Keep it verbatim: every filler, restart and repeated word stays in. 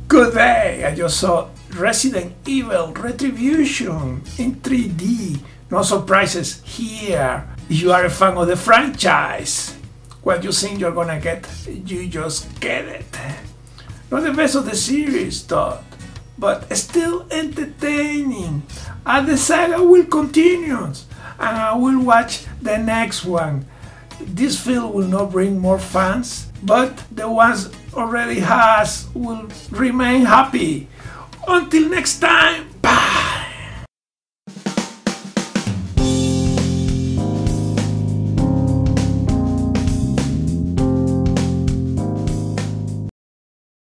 Good day! I just saw Resident Evil Retribution in three D. No surprises here. If you are a fan of the franchise, what you think you're gonna get, you just get it. Not the best of the series, though, but still entertaining. And the saga will continue, and I will watch the next one. This film will not bring more fans, but the ones already has will remain happy. Until next time!